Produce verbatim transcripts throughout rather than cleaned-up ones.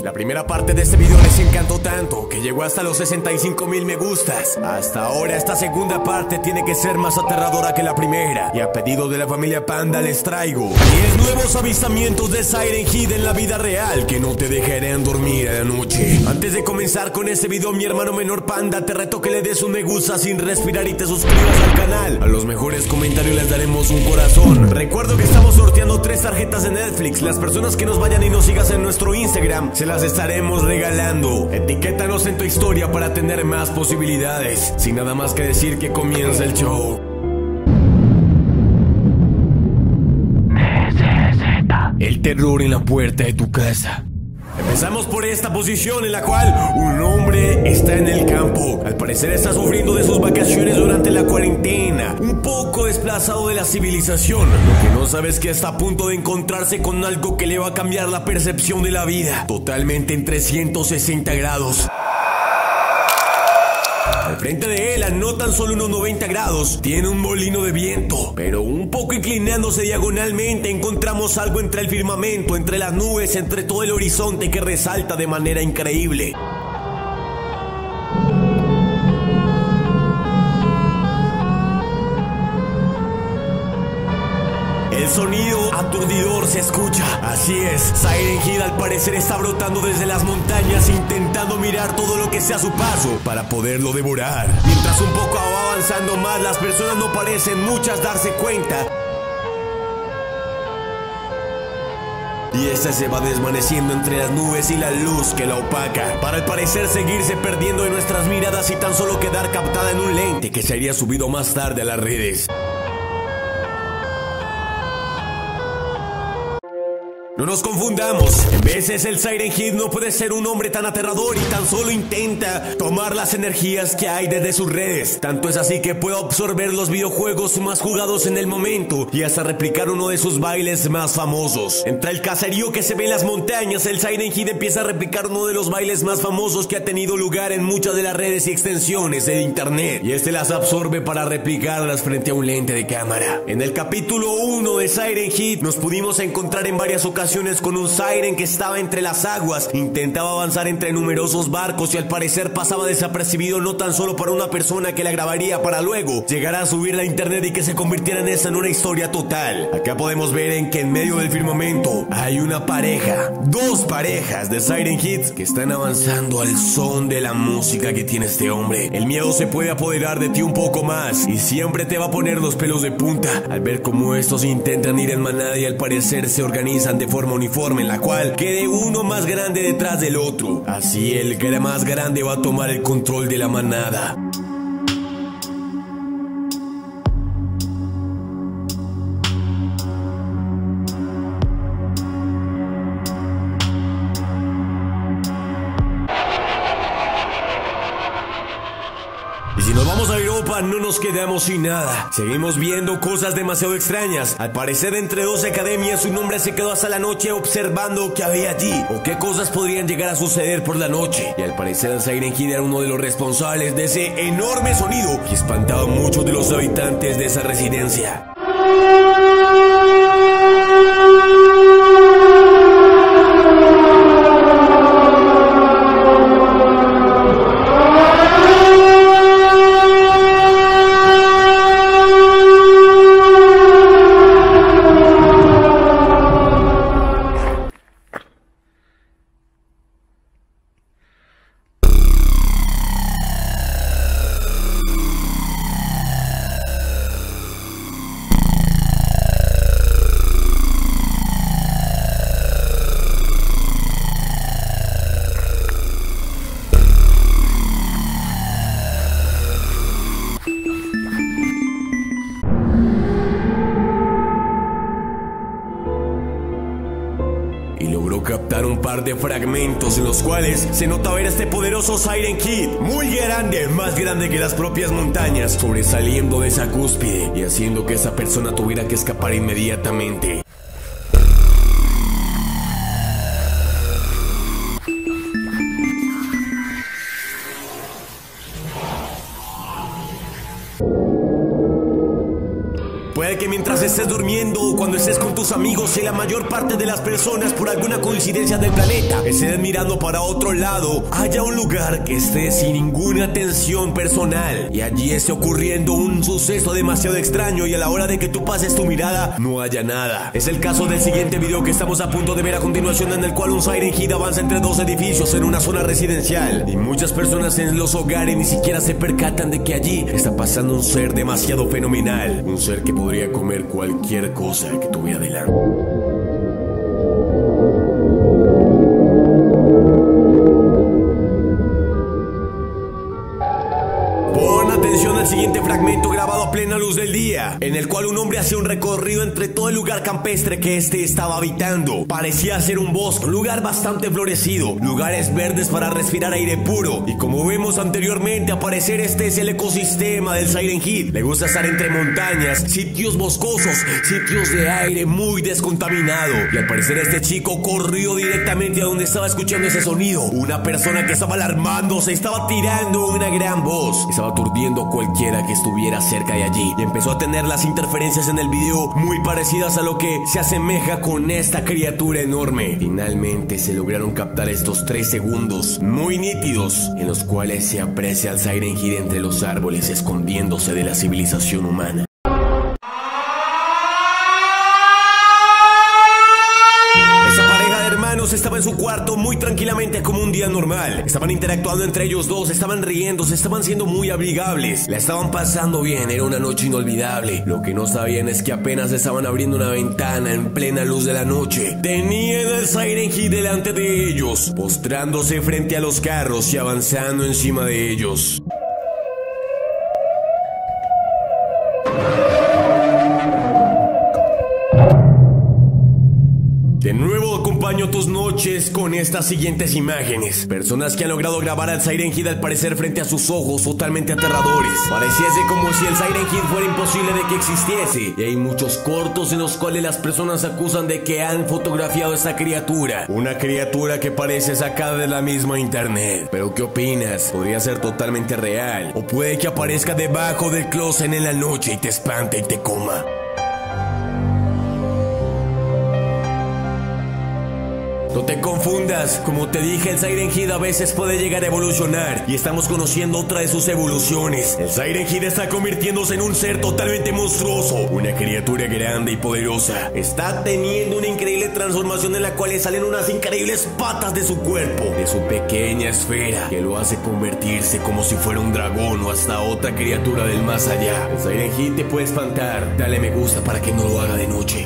La primera parte de este video les encantó tanto que llegó hasta los sesenta y cinco mil me gustas. Hasta ahora esta segunda parte tiene que ser más aterradora que la primera, y a pedido de la familia Panda les traigo diez nuevos avistamientos de Siren Head en la vida real que no te dejarán dormir a la noche. Antes de comenzar con este video, mi hermano menor Panda, te reto que le des un me gusta sin respirar y te suscribas al canal. A los mejores comentarios les daremos un corazón. Recuerdo que estamos sorteando tres tarjetas de Netflix. Las personas que nos vayan y nos sigas en nuestro Instagram se las estaremos regalando. Etiquétanos en tu historia para tener más posibilidades. Sin nada más que decir, que comienza el show. El terror en la puerta de tu casa. Empezamos por esta posición en la cual un hombre está en el campo. Al parecer está sufriendo de sus vacaciones durante la cuarentena, un poco desplazado de la civilización. Lo que no sabe es que está a punto de encontrarse con algo que le va a cambiar la percepción de la vida totalmente en trescientos sesenta grados. Al frente de él, a no tan solo unos noventa grados, tiene un molino de viento, pero un poco inclinándose diagonalmente encontramos algo entre el firmamento, entre las nubes, entre todo el horizonte que resalta de manera increíble. El sonido aturdidor se escucha. Así es, Siren Head al parecer está brotando desde las montañas, intentando mirar todo lo que sea a su paso para poderlo devorar. Mientras un poco va avanzando más, las personas no parecen muchas darse cuenta, y esta se va desvaneciendo entre las nubes y la luz que la opaca, para al parecer seguirse perdiendo de nuestras miradas y tan solo quedar captada en un lente que sería subido más tarde a las redes. No nos confundamos, en veces el Siren Head no puede ser un hombre tan aterrador y tan solo intenta tomar las energías que hay desde sus redes. Tanto es así que puede absorber los videojuegos más jugados en el momento y hasta replicar uno de sus bailes más famosos. Entre el caserío que se ve en las montañas, el Siren Head empieza a replicar uno de los bailes más famosos que ha tenido lugar en muchas de las redes y extensiones de internet, y este las absorbe para replicarlas frente a un lente de cámara. En el capítulo uno de Siren Head nos pudimos encontrar en varias ocasiones con un Siren que estaba entre las aguas, intentaba avanzar entre numerosos barcos y al parecer pasaba desapercibido no tan solo para una persona que la grabaría para luego llegar a subirla a internet y que se convirtiera en esa en una historia total. Acá podemos ver en que en medio del firmamento hay una pareja, dos parejas de Siren Heads que están avanzando al son de la música que tiene este hombre. El miedo se puede apoderar de ti un poco más y siempre te va a poner los pelos de punta al ver cómo estos intentan ir en manada y al parecer se organizan de forma uniforme en la cual quede uno más grande detrás del otro. Así el que era más grande va a tomar el control de la manada. Y si nos vamos a Europa, no nos quedamos sin nada. Seguimos viendo cosas demasiado extrañas. Al parecer, entre dos academias, un hombre se quedó hasta la noche observando qué había allí o qué cosas podrían llegar a suceder por la noche. Y al parecer, Siren Head era uno de los responsables de ese enorme sonido que espantaba a muchos de los habitantes de esa residencia. Y logró captar un par de fragmentos en los cuales se nota ver a este poderoso Siren Head, muy grande, más grande que las propias montañas, sobresaliendo de esa cúspide y haciendo que esa persona tuviera que escapar inmediatamente. Puede que mientras estés durmiendo o cuando estés con tus amigos y la mayor parte de las personas por alguna coincidencia del planeta estén mirando para otro lado, haya un lugar que esté sin ninguna atención personal y allí esté ocurriendo un suceso demasiado extraño y a la hora de que tú pases tu mirada no haya nada. Es el caso del siguiente video que estamos a punto de ver a continuación, en el cual un Siren Head avanza entre dos edificios en una zona residencial y muchas personas en los hogares ni siquiera se percatan de que allí está pasando un ser demasiado fenomenal, un ser que podría comer cualquier cosa que tuviera delante. El siguiente fragmento grabado a plena luz del día, en el cual un hombre hacía un recorrido entre todo el lugar campestre que este estaba habitando. Parecía ser un bosque, un lugar bastante florecido, lugares verdes para respirar aire puro. Y como vemos anteriormente, al parecer este es el ecosistema del Siren Head. Le gusta estar entre montañas, sitios boscosos, sitios de aire muy descontaminado. Y al parecer este chico corrió directamente a donde estaba escuchando ese sonido. Una persona que estaba alarmándose, estaba tirando una gran voz, estaba aturdiendo cualquier Cualquiera que estuviera cerca de allí, y empezó a tener las interferencias en el video muy parecidas a lo que se asemeja con esta criatura enorme. Finalmente se lograron captar estos tres segundos muy nítidos en los cuales se aprecia al Siren Head entre los árboles escondiéndose de la civilización humana. Estaba en su cuarto muy tranquilamente como un día normal. Estaban interactuando entre ellos dos, estaban riéndose, estaban siendo muy amigables, la estaban pasando bien, era una noche inolvidable. Lo que no sabían es que apenas estaban abriendo una ventana en plena luz de la noche. Tenían al Siren Head delante de ellos, postrándose frente a los carros y avanzando encima de ellos. De nuevo acompaño tus noches con estas siguientes imágenes. Personas que han logrado grabar al Siren Head al parecer frente a sus ojos totalmente aterradores. Pareciese como si el Siren Head fuera imposible de que existiese. Y hay muchos cortos en los cuales las personas acusan de que han fotografiado a esta criatura. Una criatura que parece sacada de la misma internet. Pero ¿qué opinas? Podría ser totalmente real. O puede que aparezca debajo del closet en la noche y te espante y te coma. No te confundas, como te dije, el Siren Head a veces puede llegar a evolucionar y estamos conociendo otra de sus evoluciones. El Siren Head está convirtiéndose en un ser totalmente monstruoso, una criatura grande y poderosa. Está teniendo una increíble transformación en la cual le salen unas increíbles patas de su cuerpo, de su pequeña esfera, que lo hace convertirse como si fuera un dragón o hasta otra criatura del más allá. El Siren Head te puede espantar, dale me gusta para que no lo haga de noche.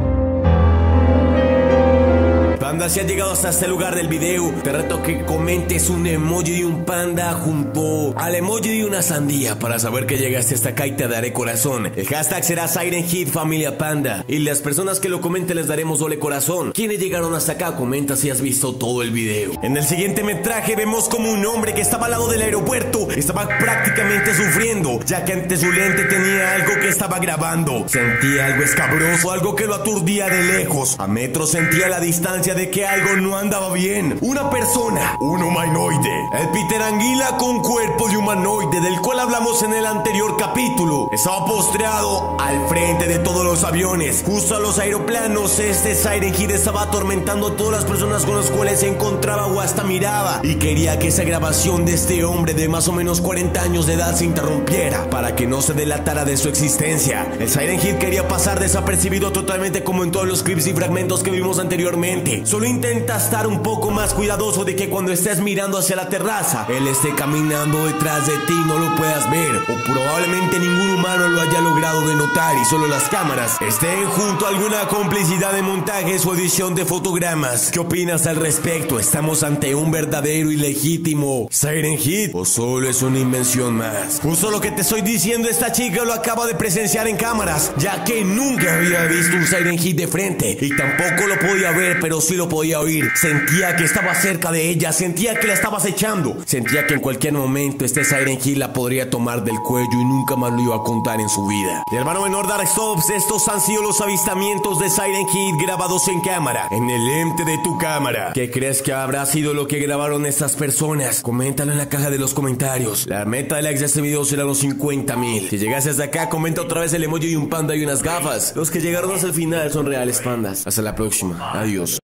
Panda, si has llegado hasta este lugar del video, te reto que comentes un emoji de un panda junto al emoji de una sandía para saber que llegaste hasta acá y te daré corazón. El hashtag será Siren Head Familia Panda y las personas que lo comenten les daremos doble corazón. Quienes llegaron hasta acá, comenta si has visto todo el video. En el siguiente metraje vemos como un hombre que estaba al lado del aeropuerto estaba prácticamente sufriendo, ya que ante su lente tenía algo que estaba grabando. Sentía algo escabroso, algo que lo aturdía de lejos. A metros sentía la distancia de que algo no andaba bien. Una persona, un humanoide, el Peter Anguila con cuerpo de humanoide del cual hablamos en el anterior capítulo, estaba postrado al frente de todos los aviones, justo a los aeroplanos. Este Siren Head estaba atormentando a todas las personas con las cuales se encontraba o hasta miraba, y quería que esa grabación de este hombre de más o menos cuarenta años de edad se interrumpiera para que no se delatara de su existencia. El Siren Head quería pasar desapercibido totalmente, como en todos los clips y fragmentos que vimos anteriormente. Solo intenta estar un poco más cuidadoso de que cuando estés mirando hacia la terraza, él esté caminando detrás de ti y no lo puedas ver, o probablemente ningún humano lo haya logrado de notar y solo las cámaras estén junto a alguna complicidad de montajes o edición de fotogramas. ¿Qué opinas al respecto? ¿Estamos ante un verdadero y legítimo Siren Head o solo es una invención más? Justo lo que te estoy diciendo, esta chica lo acaba de presenciar en cámaras, ya que nunca había visto un Siren Head de frente y tampoco lo podía ver, pero sí lo podía oír. Sentía que estaba cerca de ella, sentía que la estaba acechando. Sentía que en cualquier momento este Silent Hill la podría tomar del cuello y nunca más lo iba a contar en su vida. Mi hermano menor Dark Stops, estos han sido los avistamientos de Silent Hill grabados en cámara, en el lente de tu cámara. ¿Qué crees que habrá sido lo que grabaron estas personas? Coméntalo en la caja de los comentarios. La meta de likes de este video será los cincuenta mil. Si llegaste hasta acá, comenta otra vez el emoji y un panda y unas gafas. Los que llegaron hasta el final son reales pandas. Hasta la próxima. Adiós.